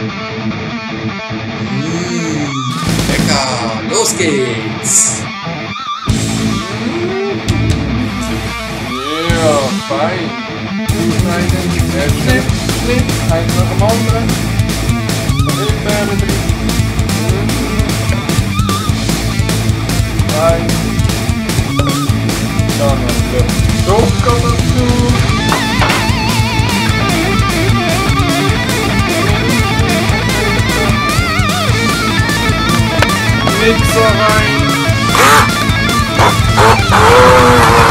Lecker. Los geht's. Ja, fein. Schneiden. Schnitt. Eins nach dem anderen. Erdbeeren drin. Fein. Dann noch der Zucker dazu. Mixer rein.